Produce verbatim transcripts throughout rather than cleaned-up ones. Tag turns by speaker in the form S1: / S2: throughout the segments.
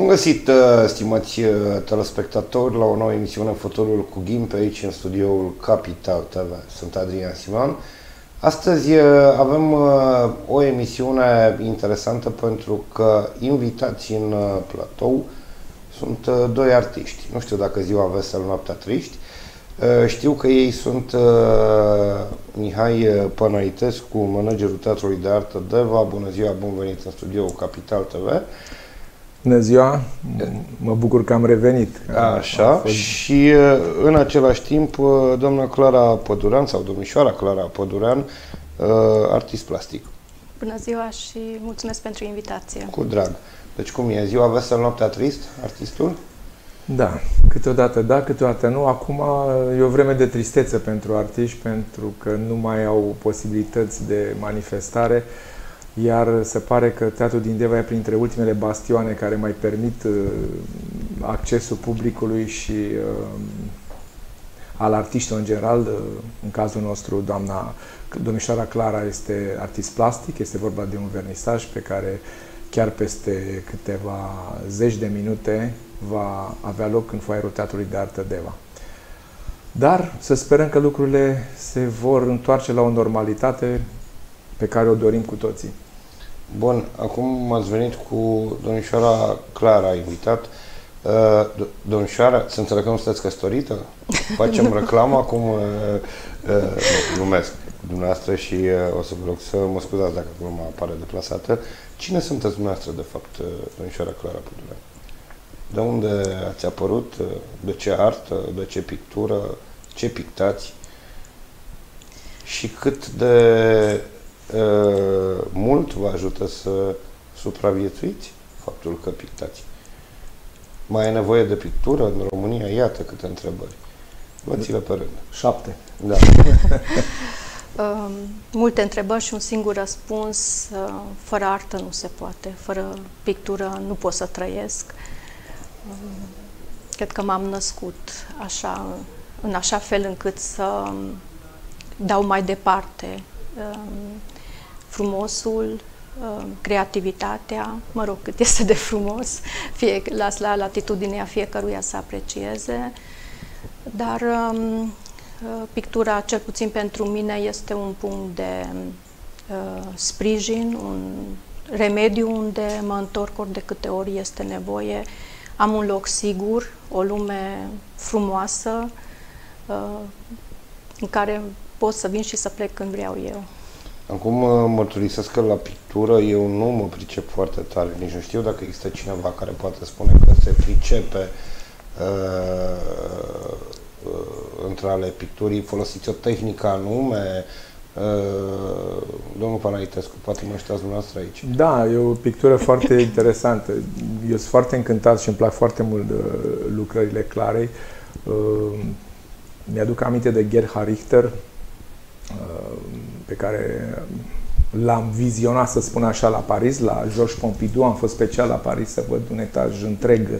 S1: găsit, stimați telespectatori, la o nouă emisiune Fotolul cu Ghim, pe aici în studioul Capital T V. Sunt Adrian Siman. Astăzi avem o emisiune interesantă pentru că invitați în platou sunt doi artiști. Nu știu dacă ziua vesel, noaptea triști. Știu că ei sunt Mihai Pănăitescu, managerul Teatrului de Artă Deva. Bună ziua, bun venit în studioul Capital T V.
S2: Bună ziua, mă bucur că am revenit.
S1: Așa, fost... și în același timp doamna Clara Pădurean sau domnișoara Clara Pădurean, artist plastic.
S3: Bună ziua și mulțumesc pentru invitație.
S1: Cu drag. Deci cum e? Ziua vesel, noaptea trist, artistul?
S2: Da, câteodată da, câteodată nu. Acum e o vreme de tristețe pentru artiști, pentru că nu mai au posibilități de manifestare. Iar se pare că Teatrul din Deva e printre ultimele bastioane care mai permit uh, accesul publicului și uh, al artiștilor în general. Uh, în cazul nostru, doamna domnișoara Clara este artist plastic, este vorba de un vernisaj pe care chiar peste câteva zeci de minute va avea loc în foaierul Teatrului de Artă Deva. Dar să sperăm că lucrurile se vor întoarce la o normalitate pe care o dorim cu toții.
S1: Bun, acum ați venit cu domnișoara Clara, invitat. Uh, domnișoara, să înțeleg că nu sunteți căsătorită? Facem reclamă acum, uh, uh, numesc dumneavoastră și uh, o să vă rog să mă scuzați dacă gluma apare deplasată. Cine sunteți dumneavoastră, de fapt, uh, domnișoara Clara Pădurean? De unde ați apărut? Uh, de ce artă? De ce pictură? Ce pictați? Și cât de Uh, mult vă ajută să supraviețuiți faptul că pictați? Mai e nevoie de pictură în România? Iată câte întrebări. Luați-le pe rând.
S2: Șapte.
S1: Da.
S3: uh, multe întrebări și un singur răspuns. Uh, fără artă nu se poate. Fără pictură nu pot să trăiesc. Uh, cred că m-am născut așa, în așa fel încât să dau mai departe uh, frumosul, creativitatea, mă rog, cât este de frumos, fie, las la latitudinea fiecăruia să aprecieze, dar pictura, cel puțin pentru mine, este un punct de uh, sprijin, un remediu unde mă întorc ori de câte ori este nevoie. Am un loc sigur, o lume frumoasă, uh, în care pot să vin și să plec când vreau eu.
S1: Acum mărturisesc că la pictură eu nu mă pricep foarte tare, nici nu știu dacă există cineva care poate spune că se pricepe uh, uh, între ale picturii. Folosiți o tehnică anume? Uh, domnul Pănăitescu, poate mă știați dumneavoastră aici.
S2: Da, e o pictură foarte interesantă. Eu sunt foarte încântat și îmi plac foarte mult uh, lucrările Clarei. Uh, mi-aduc aminte de Gerhard Richter, pe care l-am vizionat, să spun așa, la Paris, la Georges Pompidou. Am fost special la Paris să văd un etaj întreg,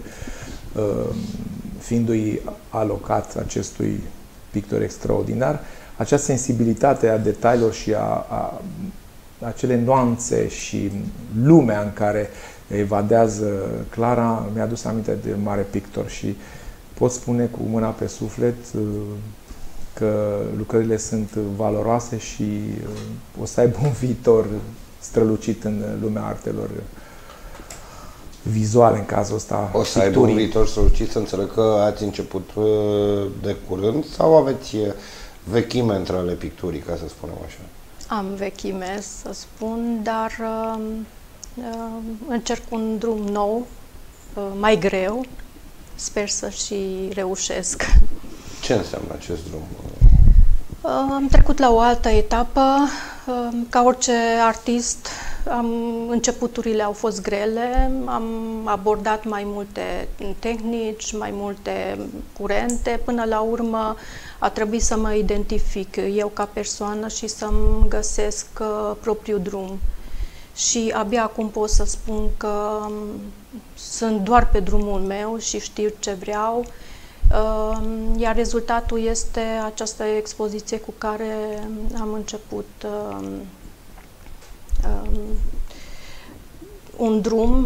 S2: fiindu-i alocat acestui pictor extraordinar. Acea sensibilitate a detaliilor și a, a acele nuanțe și lumea în care evadează Clara mi-a adus aminte de mare pictor și pot spune cu mâna pe suflet că lucrările sunt valoroase și uh, o să aibă un viitor strălucit în lumea artelor vizuale, în cazul ăsta.
S1: O să aibă un viitor strălucit, să înțeleg că ați început uh, de curând sau aveți vechime între ale picturii, ca să spunem așa?
S3: Am vechime, să spun, dar uh, uh, încerc un drum nou, uh, mai greu. Sper să și reușesc.
S1: Ce înseamnă acest drum?
S3: Am trecut la o altă etapă. Ca orice artist, am, începuturile au fost grele, am abordat mai multe tehnici, mai multe curente. Până la urmă a trebuit să mă identific eu ca persoană și să-mi găsesc propriul drum. Și abia acum pot să spun că sunt doar pe drumul meu și știu ce vreau. Iar rezultatul este această expoziție cu care am început um, um, un drum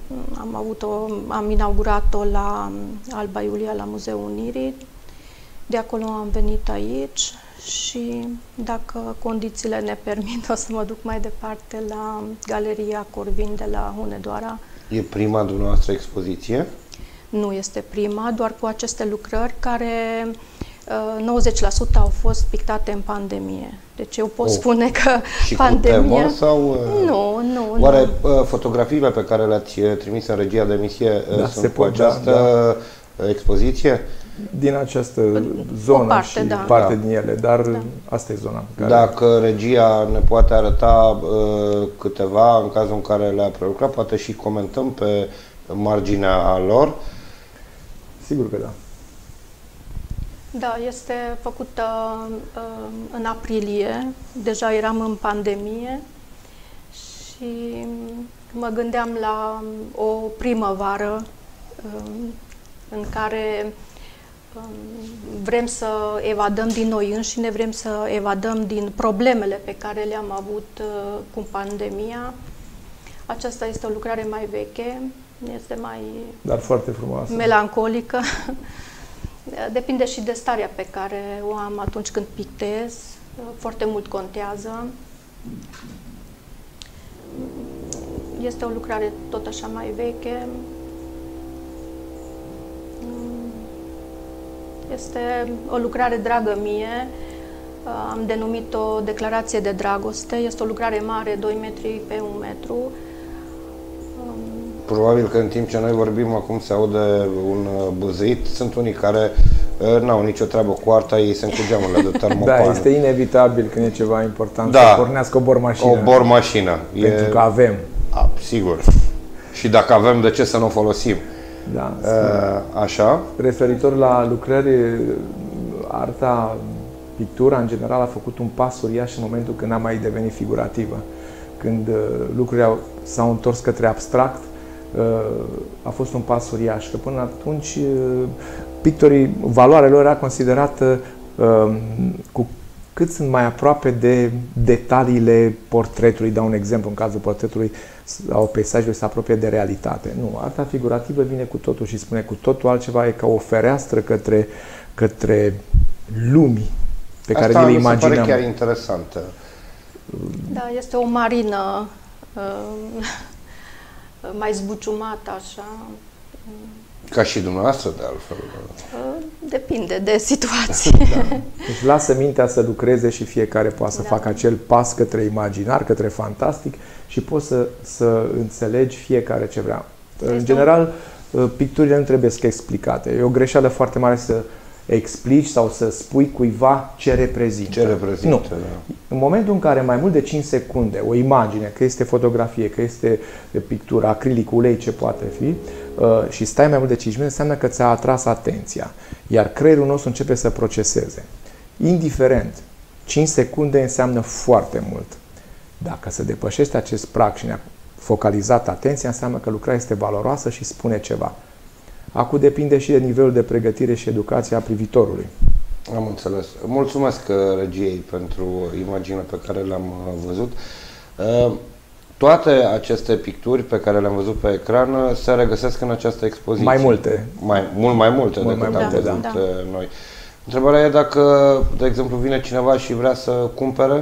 S3: Am, avut o, am inaugurat-o la Alba Iulia, la Muzeul Unirii. De acolo am venit aici și, dacă condițiile ne permit, o să mă duc mai departe la Galeria Corvin de la Hunedoara.
S1: E prima dumneavoastră expoziție?
S3: Nu este prima, doar cu aceste lucrări care nouăzeci la sută au fost pictate în pandemie. Deci eu pot oh. spune că
S1: și
S3: pandemia...
S1: cu temă sau...
S3: Nu, nu.
S1: Oare
S3: nu.
S1: fotografiile pe care le-ați trimis în regia de emisie
S2: da,
S1: sunt cu această da, da. expoziție?
S2: Din această zonă parte, și
S3: da.
S2: parte
S1: da.
S2: din ele, dar
S3: da.
S2: asta e zona. Care...
S1: Dacă regia ne poate arăta uh, câteva, în cazul în care le-a prelucrat, poate și comentăm pe marginea lor.
S2: Sigur că da.
S3: Da, este făcută uh, în aprilie, deja eram în pandemie și mă gândeam la o primăvară uh, în care uh, vrem să evadăm din noi înșine, vrem să evadăm din problemele pe care le-am avut uh, cu pandemia. Aceasta este o lucrare mai veche, este mai
S2: dar foarte frumoasă,
S3: melancolică. Depinde și de starea pe care o am atunci când pictez. Foarte mult contează. Este o lucrare tot așa mai veche. Este o lucrare dragă mie. Am denumit-o Declarație de Dragoste. Este o lucrare mare, doi metri pe un metru.
S1: Probabil că în timp ce noi vorbim acum se aude un buzăit. Sunt unii care uh, n-au nicio treabă cu arta, ei sunt cu geamurile de termopan.
S2: Da, este inevitabil când e ceva important
S1: da,
S2: să pornească o bormașină.
S1: O bormașină.
S2: Pentru
S1: e...
S2: că avem.
S1: A, sigur. Și dacă avem, de ce să nu o folosim?
S2: Da.
S1: Uh, așa.
S2: Referitor la lucrări, arta, pictura în general a făcut un pas uriaș în momentul când a mai devenit figurativă. Când uh, lucrurile s-au întors către abstract, a fost un pas uriaș, că până atunci pictorii, valoarea lor era considerată cu cât sunt mai aproape de detaliile portretului. Dau un exemplu, în cazul portretului sau peisajului se apropie de realitate. Nu, arta figurativă vine cu totul și spune cu totul altceva, e ca o fereastră către, către lumii pe care
S1: asta
S2: le imaginăm.
S1: Asta mi se pare chiar interesantă.
S3: Da, este o marină uh, mai zbuciumată, așa.
S1: Ca și dumneavoastră, de altfel.
S3: Depinde de situație.
S2: Da. Deci lasă mintea să lucreze și fiecare poate să da. facă acel pas către imaginar, către fantastic și poți să, să înțelegi fiecare ce vrea. Este în general, picturile nu trebuie să explicate. E o greșeală foarte mare să explici sau să spui cuiva ce reprezintă.
S1: Ce reprezintă,
S2: nu.
S1: Da.
S2: În momentul în care mai mult de cinci secunde, o imagine, că este fotografie, că este pictură, acrilic, ulei, ce poate fi, și stai mai mult de cinci minute, înseamnă că ți-a atras atenția. Iar creierul nostru începe să proceseze. Indiferent, cinci secunde înseamnă foarte mult. Dacă se depășește acest prag și ne-a focalizat atenția, înseamnă că lucrarea este valoroasă și spune ceva. Acum depinde și de nivelul de pregătire și educație a privitorului.
S1: Am înțeles. Mulțumesc regiei pentru imaginea pe care le-am văzut. Toate aceste picturi pe care le-am văzut pe ecran se regăsesc în această expoziție.
S2: Mai multe.
S1: Mai, mult mai multe
S2: mult
S1: decât
S2: mai
S1: am
S2: multe,
S1: văzut
S3: da.
S1: noi. Întrebarea e dacă, de exemplu, vine cineva și vrea să cumpere.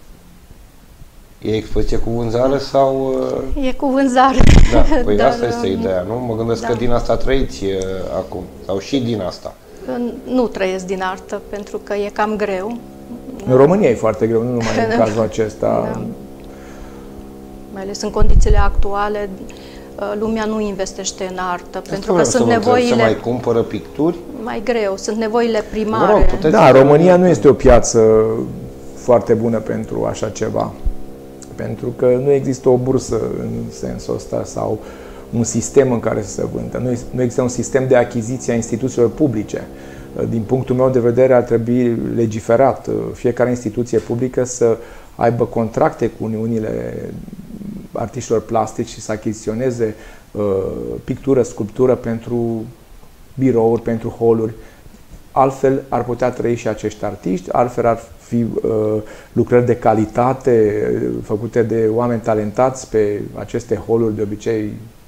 S1: E expoziție cu vânzare sau...
S3: E cu vânzare.
S1: Da, păi
S3: Dar,
S1: asta este ideea, nu? Mă gândesc da. că din asta trăiți acum, sau și din asta.
S3: Nu trăiesc din artă, pentru că e cam greu.
S2: În România e foarte greu, nu numai în cazul acesta.
S3: Da. Mai ales în condițiile actuale, lumea nu investește în artă, asta pentru că sunt nevoile...
S1: Se mai cumpără picturi?
S3: Mai greu, sunt nevoile primare.
S1: Rog,
S2: da, România nu este o piață foarte bună pentru așa ceva. Pentru că nu există o bursă în sensul ăsta sau un sistem în care să se vândă. Nu, nu există un sistem de achiziție a instituțiilor publice. Din punctul meu de vedere, ar trebui legiferat fiecare instituție publică să aibă contracte cu uniunile artiștilor plastici și să achiziționeze uh, pictură, sculptură pentru birouri, pentru holuri. Altfel ar putea trăi și acești artiști, altfel ar fi uh, lucrări de calitate făcute de oameni talentați pe aceste holuri, de obicei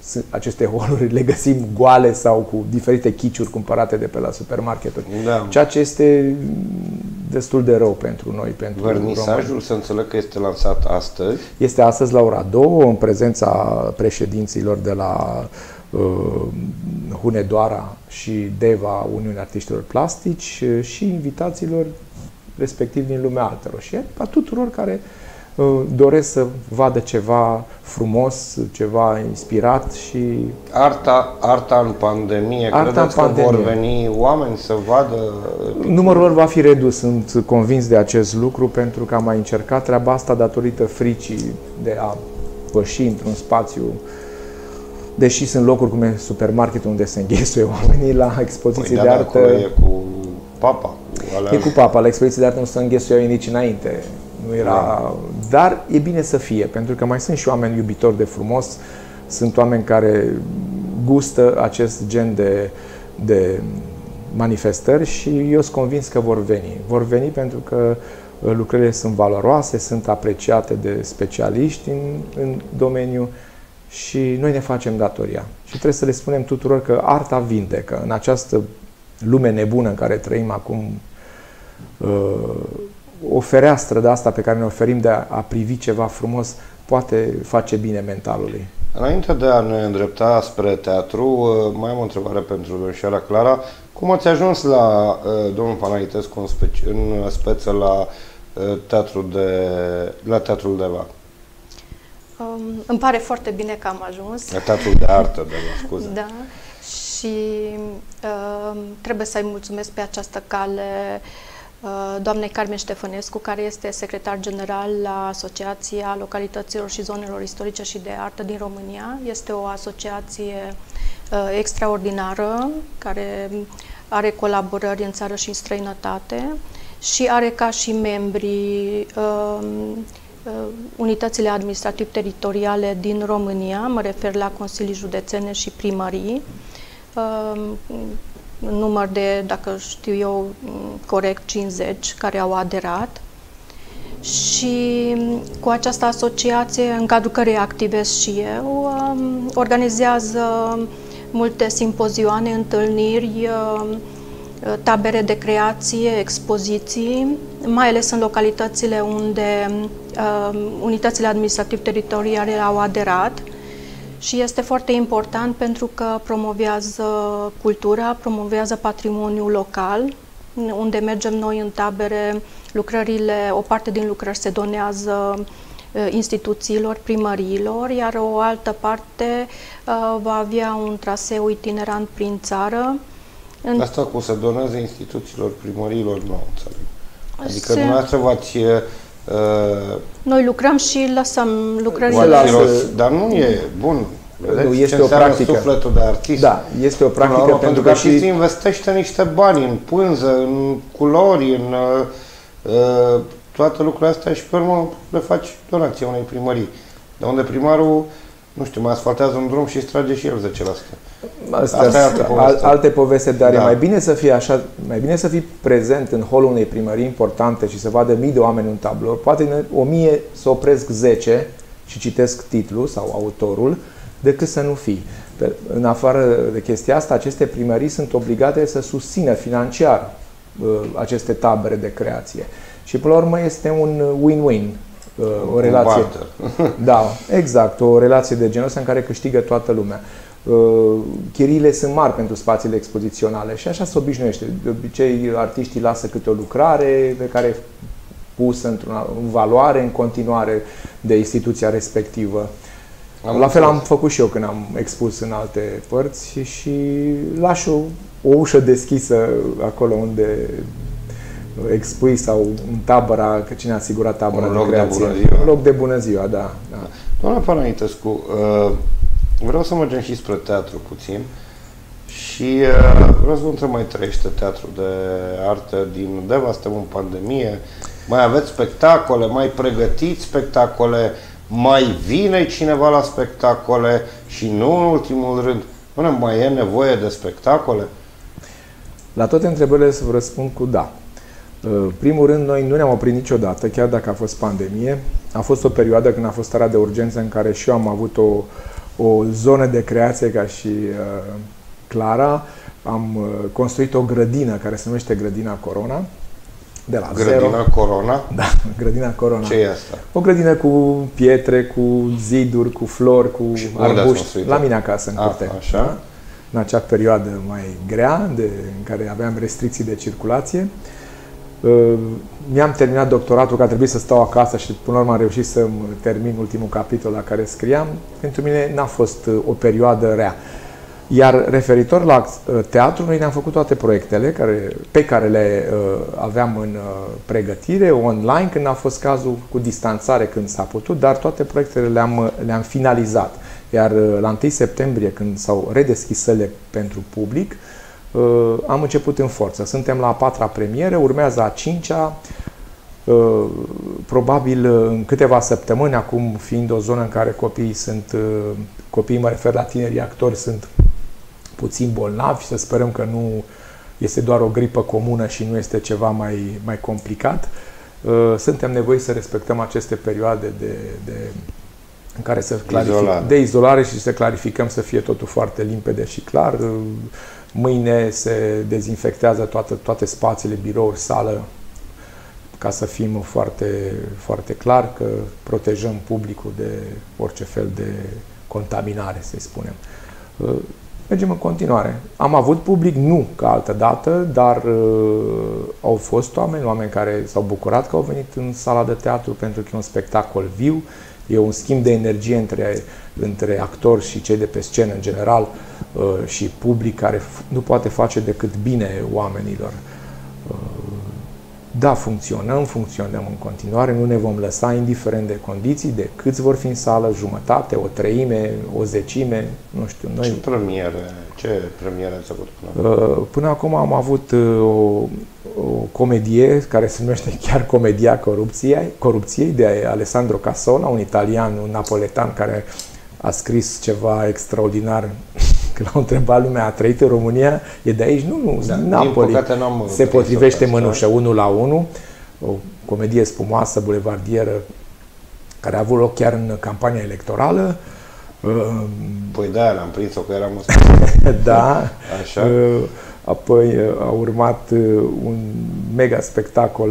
S2: aceste holuri le găsim goale sau cu diferite chiciuri cumpărate de pe la supermarketuri.
S1: Da.
S2: Ceea ce este destul de rău pentru noi, pentru
S1: Vernisajul,
S2: români.
S1: să înțeleg că este lansat astăzi.
S2: Este astăzi la ora două, în prezența președinților de la uh, Hunedoara și Deva, Uniunea Artiștilor Plastici, și invitațiilor respectiv din lumea altelor și a tuturor care uh, doresc să vadă ceva frumos, ceva inspirat și...
S1: Arta, arta în pandemie,
S2: arta
S1: credeți
S2: în
S1: că
S2: pandemie.
S1: vor veni oameni să vadă?
S2: Numărul lor va fi redus, sunt convins de acest lucru, pentru că am mai încercat treaba asta datorită fricii de a păși într-un spațiu, deși sunt locuri cum e supermarketul unde se înghesuie oamenii la expoziții
S1: Păi,
S2: de
S1: da,
S2: artă.
S1: e cu papa. Cu alea.
S2: E cu papa, la expoziții de artă nu se înghesuiau nici înainte. Nu era... Da. Dar e bine să fie, pentru că mai sunt și oameni iubitori de frumos, sunt oameni care gustă acest gen de, de manifestări și eu sunt convins că vor veni. Vor veni pentru că lucrările sunt valoroase, sunt apreciate de specialiști în, în domeniu și noi ne facem datoria. Și trebuie să le spunem tuturor că arta vindecă. În această lume nebună în care trăim acum, o fereastră de asta pe care ne oferim de a, a privi ceva frumos poate face bine mentalului.
S1: Înainte de a ne îndrepta spre teatru, mai am o întrebare pentru domnișoara Clara. Cum ați ajuns la uh, domnul Panaitescu în, speci- în speță la, uh, teatru de, la Teatrul Deva?
S3: Um, îmi pare foarte bine că am ajuns.
S1: La Teatrul de Artă Deva, scuze.
S3: Da. Și uh, trebuie să-i mulțumesc pe această cale uh, doamnei Carmen Ștefănescu, care este secretar general la Asociația Localităților și Zonelor Istorice și de Artă din România. Este o asociație uh, extraordinară, care are colaborări în țară și în străinătate și are ca și membri uh, uh, unitățile administrativ-teritoriale din România, mă refer la consilii județene și primării, uh, număr de, dacă știu eu corect, cincizeci care au aderat. Și cu această asociație, în cadrul cărei activez și eu, uh, organizează multe simpozioane, întâlniri, tabere de creație, expoziții, mai ales în localitățile unde uh, unitățile administrativ-teritoriale au aderat. Și este foarte important pentru că promovează cultura, promovează patrimoniul local. Unde mergem noi în tabere, lucrările, o parte din lucrări se donează instituțiilor, primăriilor, iar o altă parte uh, va avea un traseu itinerant prin țară.
S1: În... Asta cu să doneze instituțiilor, primăriilor, nu înțeleg. Adică
S3: se...
S1: dumneavoastră v-ați... Uh...
S3: Noi lucrăm și lăsăm lucrările.
S2: Lasă...
S1: Dar nu e bun. Vedeți
S2: nu, este
S1: ce
S2: o practică.
S1: Sufletul de artist.
S2: Da, este o practică
S1: urmă,
S2: pentru,
S1: pentru
S2: că,
S1: că
S2: și
S1: și investește niște bani în pânză, în culori, în uh, toate lucrurile astea și pe urmă le faci donație unei primării. De unde primarul, nu știu, mai asfaltează un drum și îți trage și el zece la sută.
S2: Astea
S1: Asta e altă poveste.
S2: alte poveste, dar da. E mai bine să fii așa, mai bine să fii prezent în holul unei primării importante și să vadă mii de oameni un tablou, poate o mie să opresc zece și citesc titlul sau autorul, decât să nu fii. În afară de chestia asta, aceste primării sunt obligate să susțină financiar uh, aceste tabere de creație. Și până la urmă este un win-win, uh, o relație. Da, exact, o relație de genul ăsta în care câștigă toată lumea. Uh, chiriile sunt mari pentru spațiile expoziționale și așa se obișnuiește. De obicei, artiștii lasă câte o lucrare pe care e pusă într-o valoare în continuare de instituția respectivă. Am la fel am făcut și eu când am expus în alte părți și lași o, o ușă deschisă acolo unde expui sau în tabăra, că cine a asigurat tabăra de creație. Un loc de bună ziua, da. da.
S1: Doamna Panaitescu, vreau să mergem și spre teatru puțin și vreau să vă întreb, mai trăiește teatru de artă din Deva? Suntem în pandemie, mai aveți spectacole, mai pregătiți spectacole? Mai vine cineva la spectacole și nu în ultimul rând, nu mai e nevoie de spectacole?
S2: La toate întrebările să vă răspund cu da. Primul rând, noi nu ne-am oprit niciodată, chiar dacă a fost pandemie. A fost o perioadă când a fost starea de urgență în care și eu am avut o, o zonă de creație ca și uh, Clara. Am uh, construit o grădină care se numește Grădina Corona. De la
S1: Grădina
S2: zero.
S1: Corona?
S2: Da, Grădina Corona.
S1: Ce e asta?
S2: O grădină cu pietre, cu ziduri, cu flori, cu arbuști. La mine acasă, în curte.
S1: A, așa.
S2: Da? În acea perioadă mai grea, de, în care aveam restricții de circulație. Uh, mi-am terminat doctoratul, că a trebuit să stau acasă și până la urmă am reușit să termin ultimul capitol la care scriam. Pentru mine n-a fost uh, o perioadă rea. Iar referitor la uh, teatru, noi ne-am făcut toate proiectele care, pe care le uh, aveam în uh, pregătire, online, când a fost cazul, cu distanțare când s-a putut, dar toate proiectele le-am le-am finalizat. Iar uh, la întâi septembrie, când s-au redeschis sălile pentru public, uh, am început în forță. Suntem la a patra premieră, urmează a cincea, uh, probabil în câteva săptămâni, acum fiind o zonă în care copiii sunt, uh, copiii, mă refer la tinerii actori, sunt puțin bolnavi, să sperăm că nu este doar o gripă comună și nu este ceva mai, mai complicat. Suntem nevoiți să respectăm aceste perioade de, de, în care să
S1: izolare.
S2: de izolare și să clarificăm, să fie totul foarte limpede și clar. Mâine se dezinfectează toate, toate spațiile, birouri, sală, ca să fim foarte, foarte clar că protejăm publicul de orice fel de contaminare, să-i spunem. Mergem în continuare. Am avut public, nu ca altă dată, dar uh, au fost oameni, oameni care s-au bucurat că au venit în sala de teatru pentru că e un spectacol viu, e un schimb de energie între, între actori și cei de pe scenă în general uh, și public care nu poate face decât bine oamenilor. Uh, Da, funcționăm, funcționăm în continuare, nu ne vom lăsa indiferent de condiții, de câți vor fi în sală, jumătate, o treime, o zecime, nu știu. Noi...
S1: Ce premiere, ce premiere ați avut până acum?
S2: Până acum am avut o, o comedie care se numește chiar Comedia Corupției, Corupției de Alessandro Cassola, un italian, un napoletan care a scris ceva extraordinar. Când l-au întrebat lumea, a trăit în România, e de aici? Nu, nu,
S1: da,
S2: Napoli. Se potrivește mănușă, unul la unul. O comedie spumoasă, bulevardieră, care a avut loc chiar în campania electorală.
S1: Păi da, l-am prins-o că eram
S2: Da.
S1: Așa.
S2: Apoi a urmat un mega spectacol,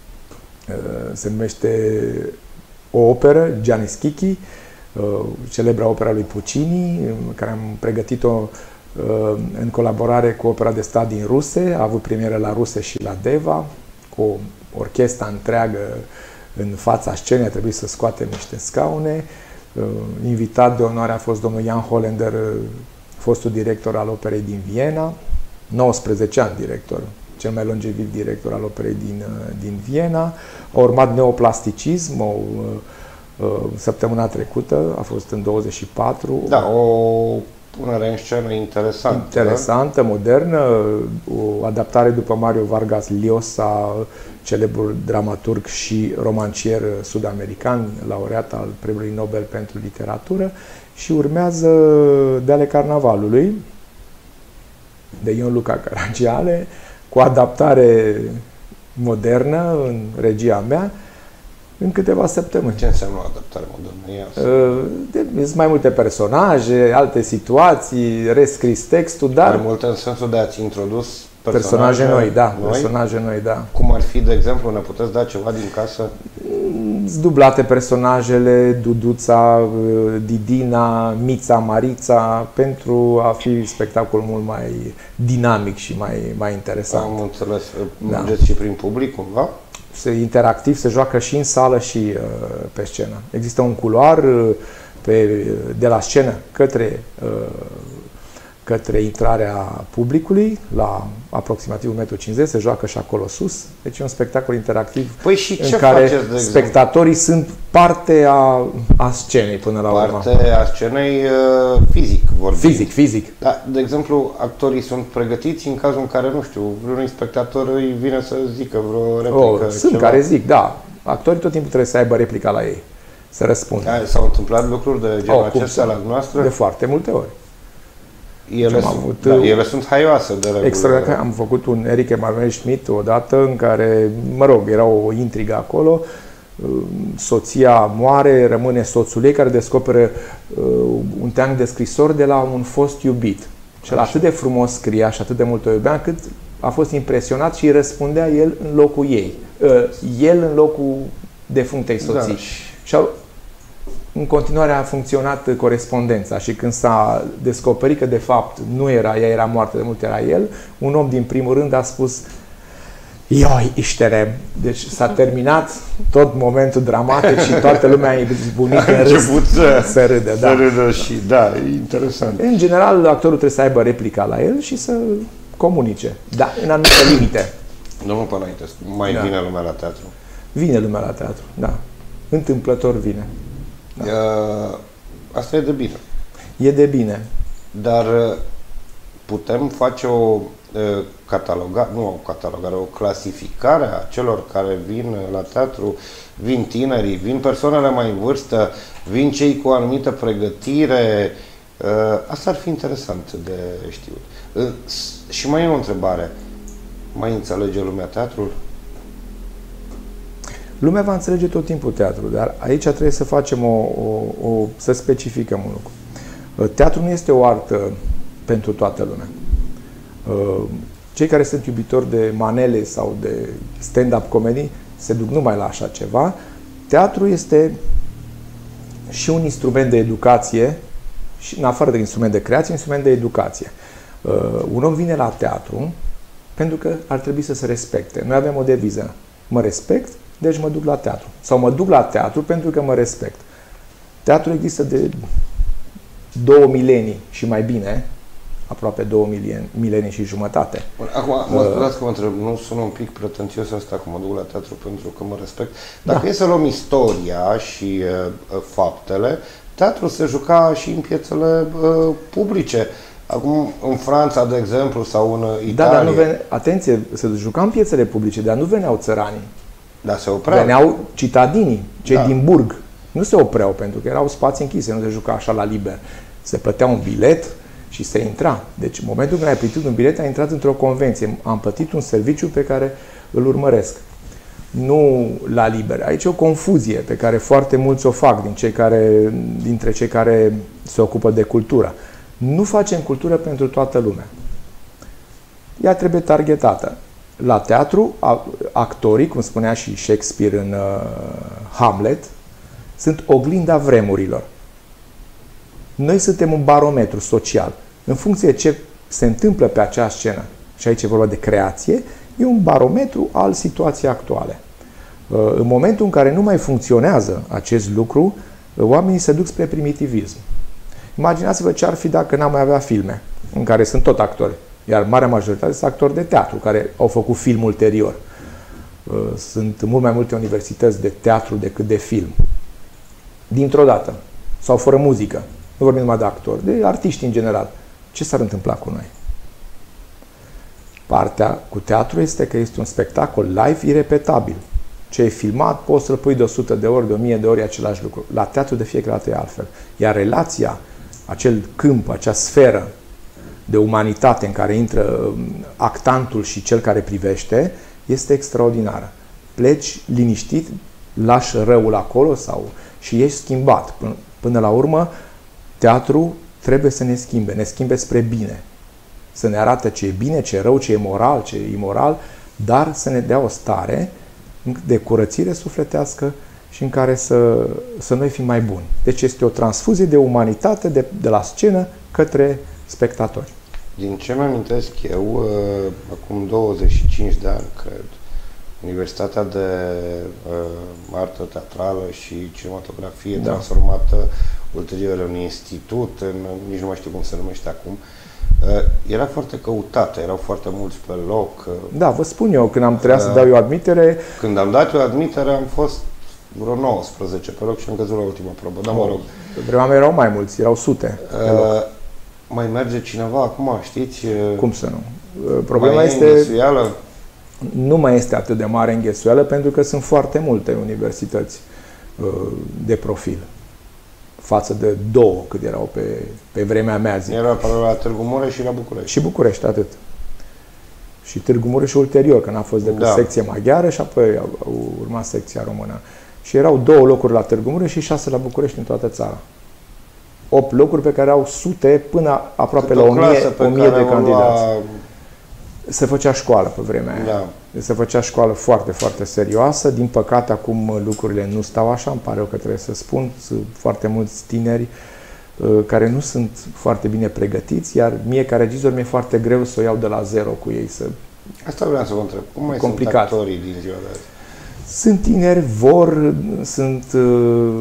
S2: se numește o operă, Gianni Schicchi, celebra opera lui Puccini, care am pregătit-o în colaborare cu Opera de Stat din Ruse. A avut premieră la Ruse și la Deva, cu o orchestră întreagă în fața scenei, a trebuit să scoatem niște scaune. Invitat de onoare a fost domnul Jan Hollander, fostul director al Operei din Viena, nouăsprezece ani director, cel mai longeviv director al Operei din, din Viena. A urmat neoplasticism, o săptămâna trecută, a fost în douăzeci și patru.
S1: Da, o punere în scenă interesantă.
S2: Interesantă, modernă, o adaptare după Mario Vargas Llosa, celebrul dramaturg și romancier sud-american, laureat al Premiului Nobel pentru literatură, și urmează De ale Carnavalului, de Ion Luca Caragiale, cu adaptare modernă în regia mea, în câteva săptămâni.
S1: Ce înseamnă o adaptare modernă?
S2: Sunt mai multe personaje, alte situații, rescris textul, dar...
S1: Mai multe în sensul de a-ți introdus personaje,
S2: personaje noi, da,
S1: noi?
S2: personaje noi, da.
S1: Cum ar fi, de exemplu, ne puteți da ceva din casă?
S2: Dublate personajele, Duduța, Didina, Mița, Marița, pentru a fi spectacol mult mai dinamic și mai, mai interesant.
S1: Am înțeles. Mergeți da. și prin public, cumva?
S2: Interactiv, se joacă și în sală și uh, pe scenă. Există un culoar uh, pe, de la scenă către, uh, către intrarea publicului, la aproximativ un metru cincizeci, se joacă și acolo sus. Deci e un spectacol interactiv
S1: păi și
S2: în
S1: ce
S2: care
S1: faceți, de
S2: spectatorii sunt parte a, a scenei până la urmă.
S1: Parte a scenei uh, fizic vorbind.
S2: Fizic, fizic.
S1: Da, de exemplu, actorii sunt pregătiți în cazul în care, nu știu, vreunui spectator îi vine să zică vreo replică.
S2: Oh, sunt
S1: ceva.
S2: care zic, da. Actorii tot timpul trebuie să aibă replica la ei, să răspundă.
S1: S-au întâmplat lucruri de genul
S2: oh,
S1: acesta la noastră?
S2: De foarte multe ori.
S1: Ele, sunt, avut, da, ele sunt haioase de regulă.
S2: Extraordinar. Am făcut un Eric Emanuel Schmidt odată în care, mă rog, era o intrigă acolo. soția moare, rămâne soțul ei care descoperă un teanc de scrisori de la un fost iubit. Și el atât de frumos scria și atât de mult o iubea, încât a fost impresionat și îi răspundea el în locul ei. El în locul defunctei soții. Da. Și au, în continuare a funcționat corespondența și când s-a descoperit că de fapt nu era ea, era moartă, de mult era el, un om din primul rând a spus: ioi, ișterem. Deci s-a terminat tot momentul dramatic și toată lumea a izbunit în râs să, să râdă.
S1: Să da. râdă și da, e interesant.
S2: În general, actorul trebuie să aibă replica la el și să comunice, dar în anumite limite.
S1: Domnul Panaite, mai da. vine lumea la teatru?
S2: Vine lumea la teatru, da. Întâmplător vine. Da.
S1: Uh, asta e de bine.
S2: E de bine.
S1: Dar putem face o catalogare, nu o catalogare, o clasificare a celor care vin la teatru, vin tinerii, vin persoanele mai în vârstă, vin cei cu o anumită pregătire. Asta ar fi interesant de știut. Și mai e o întrebare. Mai înțelege lumea teatrul?
S2: Lumea va înțelege tot timpul teatrul, dar aici trebuie să facem o, o, o să specificăm un lucru. Teatrul nu este o artă pentru toată lumea. Cei care sunt iubitori de manele sau de stand-up comedy se duc numai la așa ceva. Teatrul este și un instrument de educație, și în afară de instrument de creație, un instrument de educație. Un om vine la teatru pentru că ar trebui să se respecte. Noi avem o deviză: mă respect, deci mă duc la teatru. Sau mă duc la teatru pentru că mă respect. Teatrul există de două milenii și mai bine, aproape două milenii și jumătate.
S1: Acum, mă scuzați că mă întreb, nu sună un pic pretențios asta că mă duc la teatru pentru că mă respect? Dacă da. e să luăm istoria și uh, faptele, teatrul se juca și în piețele uh, publice. Acum, în Franța, de exemplu, sau în Italia...
S2: Da, dar nu vene... Atenție, se juca în piețele publice, dar nu veneau țăranii.
S1: Da, se opreau.
S2: Veneau citadinii, cei
S1: da.
S2: din burg. Nu se opreau, pentru că erau spații închise, nu se juca așa la liber. Se plătea un bilet și se intra. Deci, în momentul când ai plătit un bilet, ai intrat într-o convenție. Am plătit un serviciu pe care îl urmăresc. Nu la liber. Aici e o confuzie pe care foarte mulți o fac din cei care, dintre cei care se ocupă de cultură. Nu facem cultură pentru toată lumea. Ea trebuie targetată. La teatru, actorii, cum spunea și Shakespeare în uh, Hamlet, sunt oglinda vremurilor. Noi suntem un barometru social. În funcție de ce se întâmplă pe acea scenă, și aici e vorba de creație, e un barometru al situației actuale. Uh, în momentul în care nu mai funcționează acest lucru, uh, oamenii se duc spre primitivism. Imaginați-vă ce ar fi dacă n-am mai avea filme, în care sunt tot actori. Iar marea majoritate sunt actori de teatru, care au făcut film ulterior. Sunt mult mai multe universități de teatru decât de film. Dintr-o dată. Sau fără muzică. Nu vorbim numai de actori, de artiști în general. Ce s-ar întâmpla cu noi? Partea cu teatru este că este un spectacol live irepetabil. Ce e filmat, poți să-l pui de o sută de ori, de o mie de ori același lucru. La teatru de fiecare dată e altfel. Iar relația, acel câmp, acea sferă de umanitate în care intră actantul și cel care privește, este extraordinară. Pleci liniștit, lași răul acolo sau și ești schimbat. Până, până la urmă, teatru trebuie să ne schimbe, ne schimbe spre bine. Să ne arate ce e bine, ce e rău, ce e moral, ce e imoral, dar să ne dea o stare de curățire sufletească și în care să, să noi fim mai buni. Deci este o transfuzie de umanitate de, de la scenă către spectatori.
S1: Din ce mi-amintesc eu, acum douăzeci și cinci de ani, cred, Universitatea de uh, Artă Teatrală și Cinematografie, da. transformată ulterior în institut, în, nici nu mai știu cum se numește acum, uh, era foarte căutată, erau foarte mulți pe loc. Uh,
S2: da, vă spun eu, când am trebuit uh, să dau eu admitere...
S1: Când am dat eu admitere, am fost vreo nouăsprezece pe loc și am căzut la ultima probă, dar mă rog.
S2: Pe vremea mea erau mai mulți, erau sute pe loc. Uh,
S1: mai merge cineva acum, știți?
S2: Cum să nu? Problema este... Nu mai este atât de mare înghesuială pentru că sunt foarte multe universități de profil față de două cât erau pe, pe vremea mea, zic.
S1: Era la Târgu Mureș și la București.
S2: Și București, atât. Și Târgu Mureș ulterior, când a fost de pe da. secție maghiară și apoi a urmat secția română. Și erau două locuri la Târgu Mureș și șase la București în toată țara. Opt locuri pe care au sute până aproape
S1: Cât
S2: la
S1: o
S2: o mie,
S1: clasă pe
S2: o mie
S1: care
S2: de
S1: o
S2: candidați.
S1: lua-
S2: Se făcea școală pe vremea aia.
S1: Da.
S2: Se făcea școală foarte, foarte serioasă. Din păcate, acum lucrurile nu stau așa, îmi pare rău că trebuie să spun. Sunt foarte mulți tineri uh, care nu sunt foarte bine pregătiți, iar mie, ca regizor, mi-e foarte greu să o iau de la zero cu ei. Să...
S1: Asta vreau să vă întreb. Cum mai
S2: Complicat.
S1: sunt actorii din ziua de azi?
S2: Sunt tineri, vor, sunt... Uh...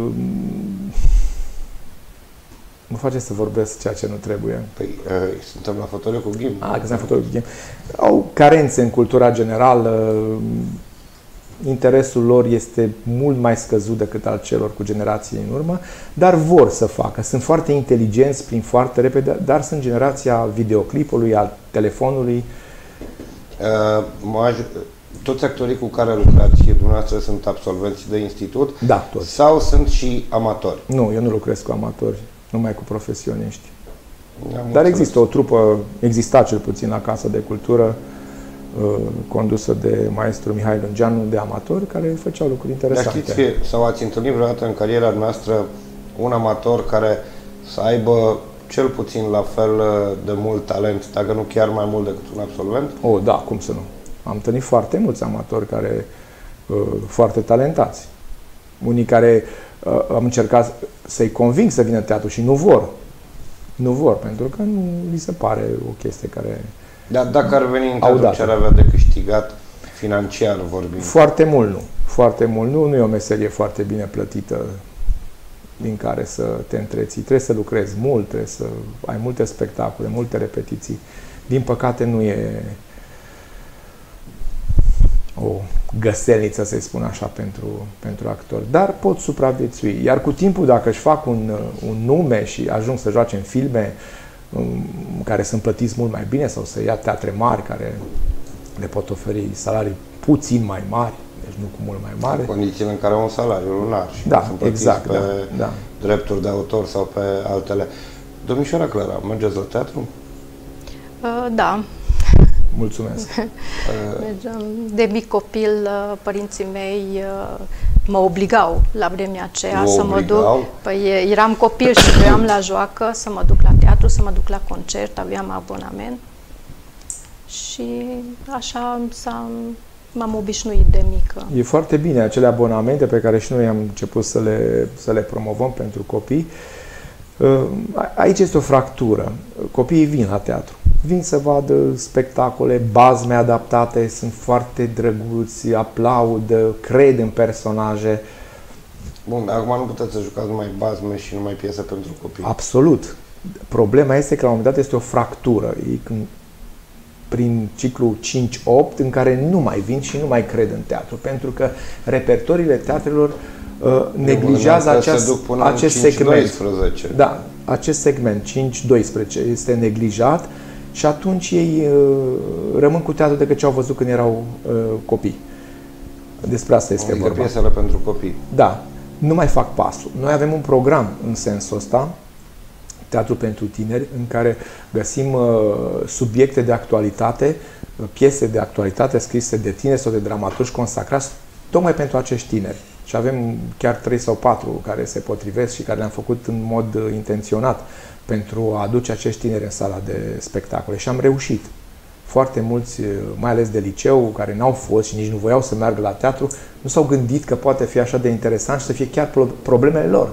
S2: Mă face să vorbesc ceea ce nu trebuie.
S1: Păi, uh, suntem la fotoliu cu ghim.
S2: Ah, că s-a făcut game. Au carențe în cultura generală, interesul lor este mult mai scăzut decât al celor cu generații în urmă, dar vor să facă. Sunt foarte inteligenți, prin foarte repede, dar sunt generația videoclipului, al telefonului.
S1: Uh, mă aj- toți actorii cu care lucrați dumneavoastră sunt absolvenți de institut?
S2: Da, toți.
S1: Sau sunt și amatori?
S2: Nu, eu nu lucrez cu amatori, numai cu profesioniști.
S1: Am
S2: Dar
S1: înțeles.
S2: există o trupă, exista cel puțin la Casa de Cultură, uh, condusă de maestru Mihai Lungeanu, de amatori, care făceau lucruri
S1: Dar
S2: interesante.
S1: știți că, sau ați întâlnit vreodată în cariera noastră un amator care să aibă cel puțin la fel de mult talent, dacă nu chiar mai mult decât un absolvent?
S2: Oh, da, cum să nu. Am întâlnit foarte mulți amatori care uh, foarte talentați. Unii care uh, am încercat să-i conving să vină în teatru și nu vor. Nu vor, pentru că nu li se pare o chestie care...
S1: Dar dacă ar veni în
S2: Au
S1: teatru,
S2: dat.
S1: ce ar avea de câștigat financiar vorbind?
S2: Foarte mult nu. Foarte mult nu. Nu e o meserie foarte bine plătită din care să te întreții. Trebuie să lucrezi mult, trebuie să ai multe spectacole, multe repetiții. Din păcate nu e o găselniță, să-i spun așa, pentru, pentru actori. Dar pot supraviețui. Iar cu timpul, dacă își fac un, un nume și ajung să joace în filme um, care sunt plătiți mult mai bine sau să ia teatre mari care le pot oferi salarii puțin mai mari, deci nu cu mult mai mare.
S1: Condițiile în care au un salariu lunar și
S2: Da,
S1: sunt plătiți
S2: exact,
S1: pe
S2: da, da.
S1: drepturi de autor sau pe altele. Domnișoara Clara, mergeți la teatru?
S3: Uh, Da,
S2: Mulțumesc.
S3: mergeam. De mic copil, uh, părinții mei uh, mă obligau la vremea aceea
S1: Vă
S3: să mă duc.
S1: obligau?
S3: Păi eram copil și vreau la joacă, să mă duc la teatru, să mă duc la concert, aveam abonament. Și așa s-a, m-am obișnuit de mică.
S2: E foarte bine acele abonamente pe care și noi am început să le, să le promovăm pentru copii. Aici este o fractură. Copiii vin la teatru. Vin să vadă spectacole, bazme adaptate, sunt foarte drăguți, aplaudă, cred în personaje.
S1: Bun, acum nu puteți să jucați numai bazme și numai piese pentru copii.
S2: Absolut. Problema este că la un moment dat este o fractură. Ei, când, prin ciclu cinci opt, în care nu mai vin și nu mai cred în teatru, pentru că repertoriile teatrelor uh, neglijează acest, acest segment.
S1: doisprezece.
S2: Da, acest segment cinci doisprezece este neglijat și atunci ei uh, rămân cu teatru decât ce au văzut când erau uh, copii. Despre asta este
S1: Adică
S2: vorba.
S1: piesele pentru copii.
S2: Da, nu mai fac pasul. Noi avem un program în sensul ăsta, Teatru pentru Tineri, în care găsim uh, subiecte de actualitate, uh, piese de actualitate scrise de tineri sau de dramaturgi consacrați tocmai pentru acești tineri. Și avem chiar trei sau patru care se potrivesc și care le-am făcut în mod uh, intenționat pentru a aduce acești tineri în sala de spectacole. Și am reușit. Foarte mulți, mai ales de liceu, care n-au fost și nici nu voiau să meargă la teatru, nu s-au gândit că poate fi așa de interesant și să fie chiar problemele lor.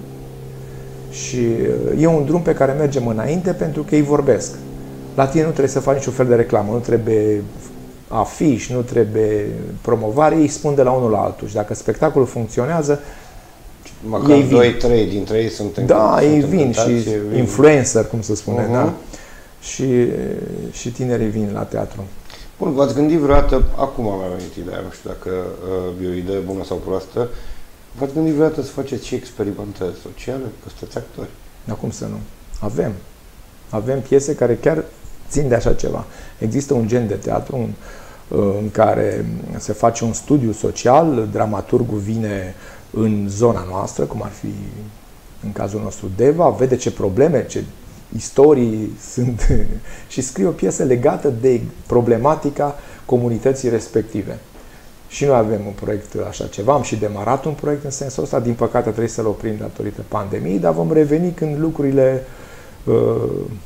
S2: Și e un drum pe care mergem înainte pentru că ei vorbesc. La tine nu trebuie să faci niciun fel de reclamă, nu trebuie afiș, nu trebuie promovare, ei spun de la unul la altul. Și dacă spectacolul funcționează,
S1: Măcar
S2: ei vin.
S1: doi trei dintre ei sunt în
S2: Da,
S1: sunt
S2: ei vin
S1: încântați,
S2: și
S1: vin.
S2: influencer, cum se spune,
S1: Uh-huh.
S2: da? Și, și tinerii vin la teatru.
S1: Bun, v-ați gândit vreodată, acum mi-a venit ideea, nu știu dacă uh, e o idee bună sau proastă, v-ați gândit vreodată să faceți și experimente sociale, că sunteți actori?
S2: Dar cum să nu? Avem. Avem piese care chiar țin de așa ceva. Există un gen de teatru în, în care se face un studiu social, dramaturgul vine în zona noastră, cum ar fi în cazul nostru Deva, vede ce probleme, ce istorii sunt și scrie o piesă legată de problematica comunității respective. Și noi avem un proiect așa ceva, am și demarat un proiect în sensul ăsta, din păcate trebuie să-l oprim datorită pandemiei, dar vom reveni când lucrurile uh,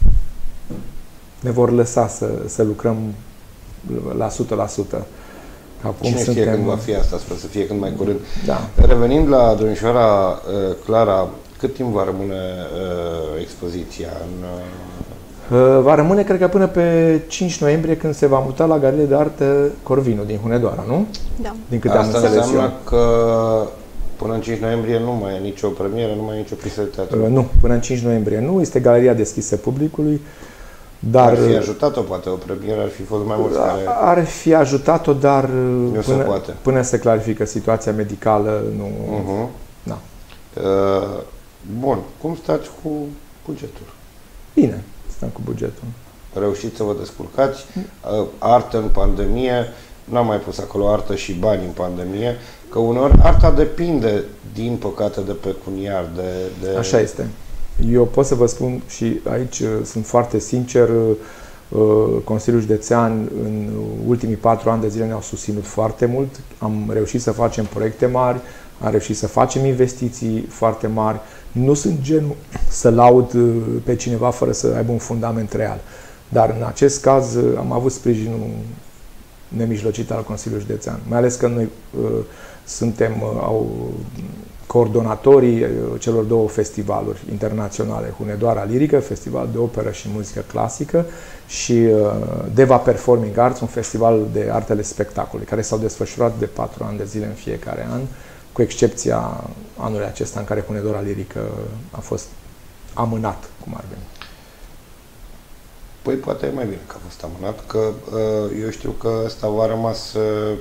S2: ne vor lăsa să, să lucrăm la o sută la sută.
S1: Acum Cine suntem... știe când va fi asta, sper să fie cât mai curând.
S2: Da.
S1: Revenind la domnișoara uh, Clara, cât timp va rămâne uh, expoziția în...
S2: Uh... Va rămâne, cred că, până pe cinci noiembrie, când se va muta la Galeria de Artă Corvinu, din Hunedoara, nu?
S3: Da.
S2: Din câte
S1: Asta
S2: am înțeles
S1: înseamnă
S2: eu.
S1: că până în cinci noiembrie nu mai e nicio premieră, nu mai e nicio piesă de teatru?
S2: Uh, nu, până în cinci noiembrie nu. Este galeria deschisă publicului. Dar,
S1: ar fi ajutat-o, poate, o premieră, ar fi fost mai mulți care...
S2: Ar fi ajutat-o, dar
S1: nu
S2: până,
S1: se poate.
S2: până se clarifică situația medicală, nu...
S1: Uh-huh.
S2: Da.
S1: Uh, bun. Cum stați cu bugetul?
S2: Bine, stăm cu bugetul.
S1: Reușiți să vă descurcați? Uh, artă în pandemie, n-am mai pus acolo artă și bani în pandemie, că uneori arta depinde, din păcate, de pecuniar, de... de...
S2: Așa este. Eu pot să vă spun și aici sunt foarte sincer, Consiliul Județean în ultimii patru ani de zile ne-au susținut foarte mult. Am reușit să facem proiecte mari, am reușit să facem investiții foarte mari. Nu sunt genul să laud pe cineva fără să aibă un fundament real. Dar în acest caz am avut sprijinul nemijlocit al Consiliului Județean. Mai ales că noi uh, suntem uh, au, coordonatorii celor două festivaluri internaționale, Hunedoara Lirică, festival de operă și muzică clasică, și uh, Deva Performing Arts, un festival de artele spectacolului, care s-au desfășurat de patru ani de zile în fiecare an, cu excepția anului acesta în care Hunedoara Lirică a fost amânat, cum ar veni.
S1: Păi poate e mai bine că a fost amânat, că eu știu că ăsta v-a rămas,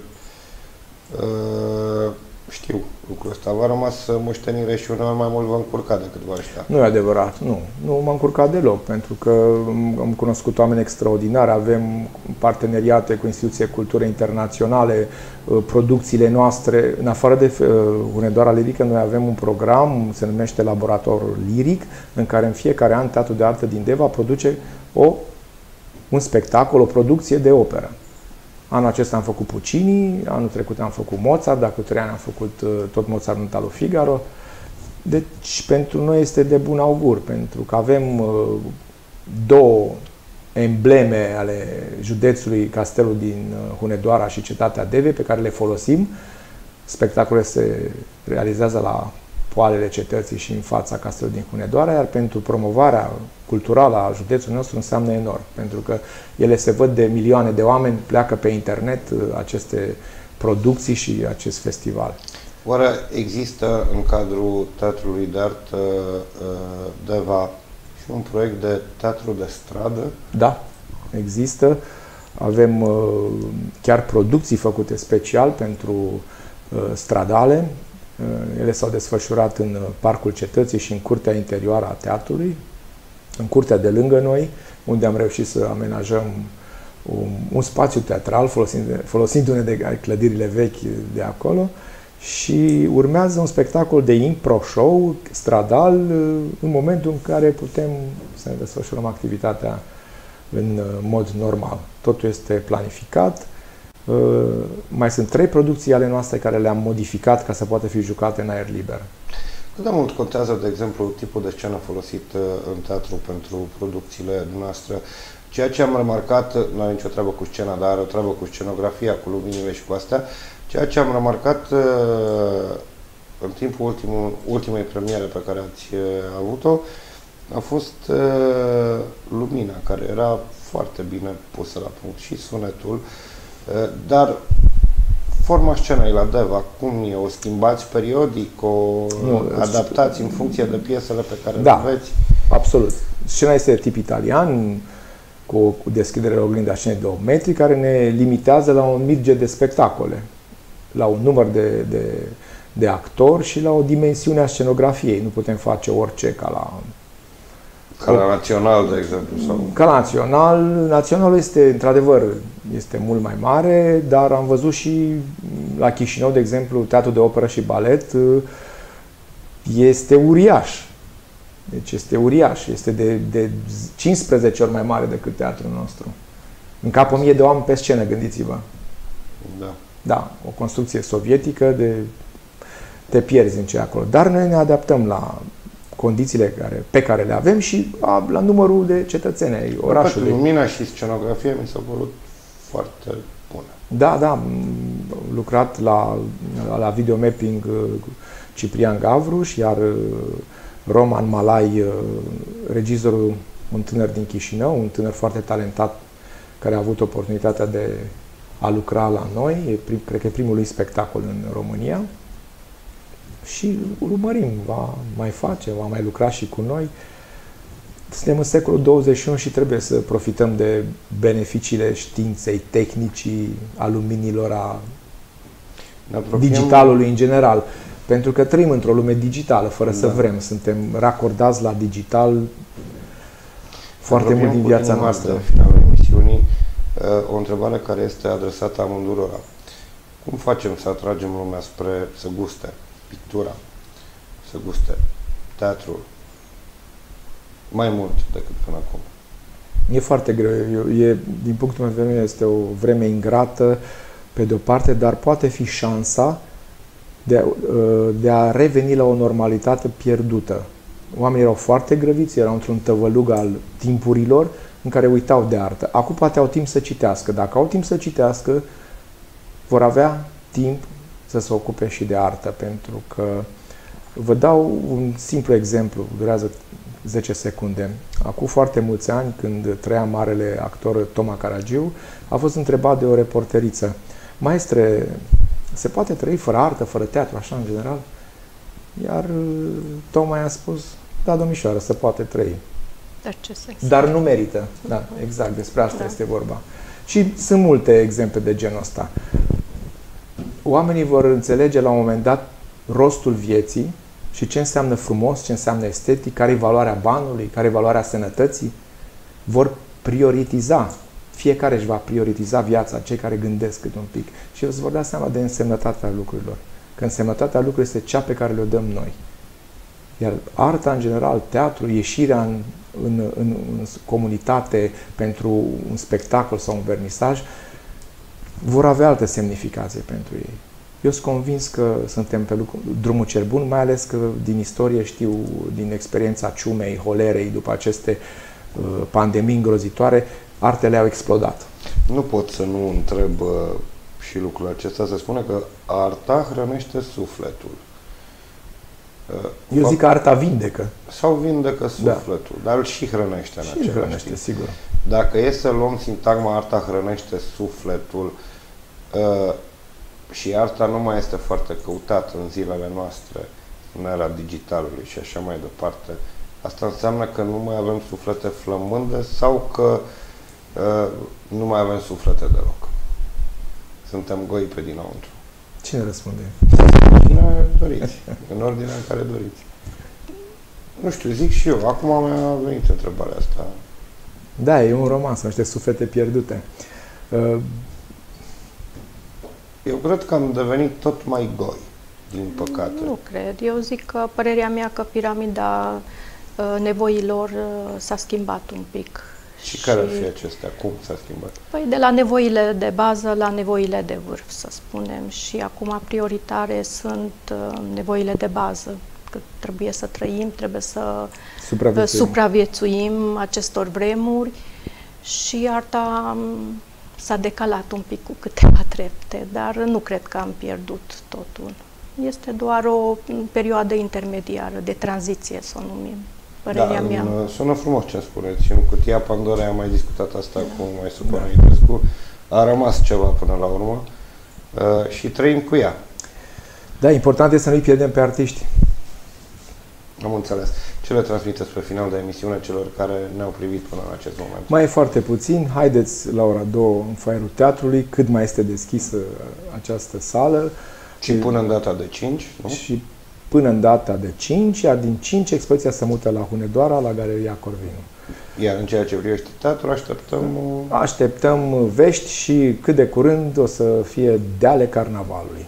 S1: știu lucrul ăsta, v-a rămas moștenire și uneori mai mult vă încurca decât vă aștepta.
S2: Nu e adevărat, nu. Nu m-am încurcat deloc, pentru că am cunoscut oameni extraordinari, avem parteneriate cu instituții de cultură internaționale, producțiile noastre, în afară de Hunedoara Lirică, noi avem un program, se numește Laboratorul Liric, în care în fiecare an Teatrul de Artă din Deva produce o, un spectacol, o producție de operă. Anul acesta am făcut Puccini, anul trecut am făcut Mozart, dacă trei ani am făcut tot Mozart în lui Figaro. Deci pentru noi este de bun augur, pentru că avem două embleme ale județului, Castelul din Hunedoara și Cetatea Devei, pe care le folosim. Spectacolele se realizează la poalele cetății și în fața Castelului din Hunedoara, iar pentru promovarea culturală a județului nostru înseamnă enorm, pentru că ele se văd de milioane de oameni, pleacă pe internet aceste producții și acest festival.
S1: Oare există în cadrul Teatrului de Artă Deva și un proiect de teatru de stradă?
S2: Da, există. Avem chiar producții făcute special pentru stradale. Ele s-au desfășurat în Parcul Cetății și în curtea interioară a teatrului, în curtea de lângă noi, unde am reușit să amenajăm un, un spațiu teatral, folosind, folosindu-ne de clădirile vechi de acolo, și urmează un spectacol de impro-show stradal în momentul în care putem să ne desfășurăm activitatea în mod normal. Totul este planificat. Mai sunt trei producții ale noastre care le-am modificat ca să poată fi jucate în aer liber.
S1: Cât de mult contează, de exemplu, tipul de scenă folosit în teatru pentru producțiile noastre? Ceea ce am remarcat, nu are nicio treabă cu scena, dar are o treabă cu scenografia, cu luminile și cu astea, ceea ce am remarcat în timpul ultimul, ultimei premiere pe care ați avut-o, a fost lumina, care era foarte bine pusă la punct, și sunetul, dar forma scenei la Deva, cum e? O schimbați periodic, o nu, adaptați în funcție de piesele pe care
S2: da,
S1: le aveți?
S2: Absolut. Scena este de tip italian, cu, cu deschidere oglinda scenei de opt metri, care ne limitează la un mirge de spectacole, la un număr de, de, de actori și la o dimensiune a scenografiei. Nu putem face orice ca la...
S1: Ca la Național, de exemplu? Sau...
S2: Ca la Național. Naționalul este, într-adevăr, este mult mai mare, dar am văzut și la Chișinău, de exemplu, Teatrul de Operă și Balet este uriaș. Deci este uriaș. Este de, de cincisprezece ori mai mare decât teatrul nostru. În cap o mie de oameni pe scenă, gândiți-vă.
S1: Da.
S2: da, o construcție sovietică, de, te pierzi în ce acolo. Dar noi ne adaptăm la condițiile care, pe care le avem și a, la numărul de cetățeni ai orașului.
S1: Lumina și scenografia mi s-au părut foarte bune.
S2: Da, da, am lucrat la, la videomapping Ciprian Gavruș, iar Roman Malai, regizorul, un tânăr din Chișinău, un tânăr foarte talentat, care a avut oportunitatea de a lucra la noi, e prim, cred că e primul lui spectacol în România. Și urmărim, va mai face, va mai lucra și cu noi. Suntem în secolul douăzeci și unu și trebuie să profităm de beneficiile științei, tehnicii, a luminilor, a digitalului în general. Pentru că trăim într-o lume digitală, fără da. să vrem. Suntem racordați la digital foarte mult din viața noastră.
S1: De finalul emisiunii, o întrebare care este adresată amândurora. Cum facem să atragem lumea spre să guste pictura, să guste teatrul mai mult decât până acum?
S2: E foarte greu. E, din punctul meu de vedere, este o vreme ingrată, pe de-o parte, dar poate fi șansa de a, de a reveni la o normalitate pierdută. Oamenii erau foarte grăbiți, erau într-un tăvălug al timpurilor în care uitau de artă. Acum poate au timp să citească. Dacă au timp să citească, vor avea timp să se ocupe și de artă, pentru că vă dau un simplu exemplu, durează zece secunde. Acum foarte mulți ani, când trăia marele actor Toma Caragiu, a fost întrebat de o reporteriță: maestre, se poate trăi fără artă, fără teatru, așa în general? Iar Toma i-a spus: da, domnișoară, se poate trăi.
S3: Dar ce sens?
S2: Dar nu merită. Da, exact, despre asta da. este vorba. Și sunt multe exemple de genul ăsta. Oamenii vor înțelege la un moment dat rostul vieții și ce înseamnă frumos, ce înseamnă estetic, care e valoarea banului, care e valoarea sănătății. Vor prioritiza. Fiecare își va prioritiza viața, cei care gândesc cât un pic. Și îți vor da seama de însemnătatea lucrurilor. Că însemnătatea lucrurilor este cea pe care le-o dăm noi. Iar arta, în general, teatru, ieșirea în, în, în, în comunitate pentru un spectacol sau un vernisaj, vor avea alte semnificații pentru ei. Eu sunt convins că suntem pe lucru, drumul cel bun, mai ales că din istorie știu, din experiența ciumei, holerei, după aceste uh, pandemii îngrozitoare, artele au explodat.
S1: Nu pot să nu întreb uh, și lucrul acesta. Se spune că arta hrănește sufletul.
S2: Uh, Eu zic că arta vindecă.
S1: Sau vindecă sufletul, da. Dar îl și hrănește în
S2: și
S1: același
S2: hrănește,
S1: timp.
S2: sigur.
S1: Dacă e să luăm sintagma arta hrănește sufletul, uh, și arta nu mai este foarte căutată în zilele noastre, în era digitalului și așa mai departe, asta înseamnă că nu mai avem suflete flămânde sau că uh, nu mai avem suflete deloc? Suntem goi pe dinăuntru.
S2: Cine răspunde?
S1: Cine doriți, în ordinea în care doriți. Nu știu, zic și eu. Acum mi-a venit întrebarea asta.
S2: Da, e un roman, sunt niște suflete pierdute. Uh,
S1: Eu cred că am devenit tot mai goi, din păcate.
S3: Nu cred. Eu zic că părerea mea că piramida uh, nevoilor uh, s-a schimbat un pic.
S1: Și, și care ar fi acestea? Cum s-a schimbat?
S3: Păi de la nevoile de bază la nevoile de vârf, să spunem. Și acum prioritare sunt uh, nevoile de bază. Că trebuie să trăim, trebuie să
S2: supraviețuim.
S3: supraviețuim acestor vremuri și arta s-a decalat un pic cu câteva trepte, dar nu cred că am pierdut totul. Este doar o perioadă intermediară, de tranziție, să o numim. Părerea
S1: da,
S3: mea.
S1: Sună frumos ce spuneți. Și în cutia Pandorei am mai discutat asta da. cu mai Supănăitescu. A rămas ceva până la urmă uh, și trăim cu ea.
S2: Da, important este să nu-i pierdem pe artiști.
S1: Am înțeles. Ce le transmiteți pe final de emisiune celor care ne-au privit până în acest moment?
S2: Mai e foarte puțin. Haideți la ora două în foaierul teatrului, cât mai este deschisă această sală.
S1: Și până în data de cinci, nu?
S2: Și până în data de cinci, iar din cinci expoziția se mută la Hunedoara, la Galeria Corvinu.
S1: Iar în ceea ce privește teatru, așteptăm...
S2: Așteptăm vești și cât de curând o să fie deale carnavalului.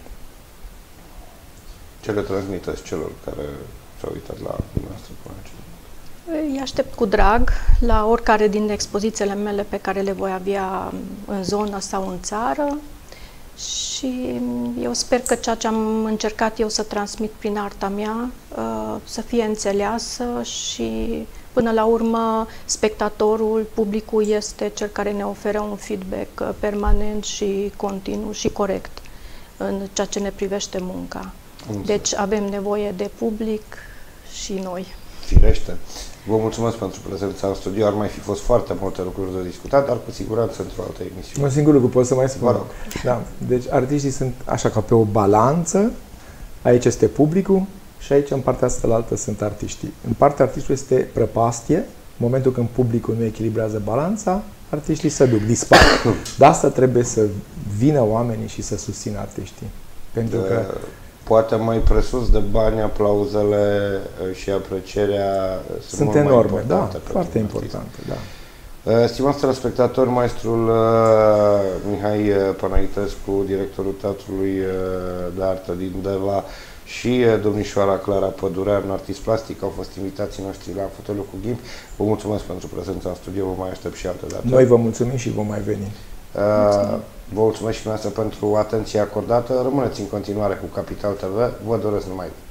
S1: Ce le transmiteți celor care s-au uitat la dumneavoastră până aici?
S3: Îi aștept cu drag la oricare din expozițiile mele pe care le voi avea în zonă sau în țară și și eu sper că ceea ce am încercat eu să transmit prin arta mea să fie înțeleasă și până la urmă spectatorul, publicul este cel care ne oferă un feedback permanent și continuu și corect în ceea ce ne privește munca. Deci avem nevoie de public și noi.
S1: Firește. Vă mulțumesc pentru prezența în studio. Ar mai fi fost foarte multe lucruri de discutat, dar cu siguranță într-o altă emisiune.
S2: Un singur lucru pot să mai spun.
S1: Vă rog.
S2: Da. Deci artiștii sunt așa ca pe o balanță. Aici este publicul și aici în partea asta sunt artiștii. În partea artistului este prăpastie. În momentul când publicul nu echilibrează balanța, artiștii se duc, dispar. De asta trebuie să vină oamenii și să susțină artiștii. Pentru
S1: de...
S2: că
S1: Poate mai presus de bani, aplauzele și aprecierea sunt,
S2: sunt
S1: mult
S2: enorme,
S1: mai
S2: da,
S1: foarte
S2: foarte importante, da.
S1: Stimați telespectatori, maestrul Mihai Panaitescu, directorul Teatrului de Artă din Deva și domnișoara Clara Pădurean, artist plastic, au fost invitații noștri la Fotoliul cu Ghimp. Vă mulțumesc pentru prezența în studio, vă mai aștept și altă dată.
S2: Noi vă mulțumim și vom mai veni.
S1: Uh, vă mulțumesc și dumneavoastră pentru atenția acordată. Rămâneți în continuare cu Capital T V. Vă doresc numai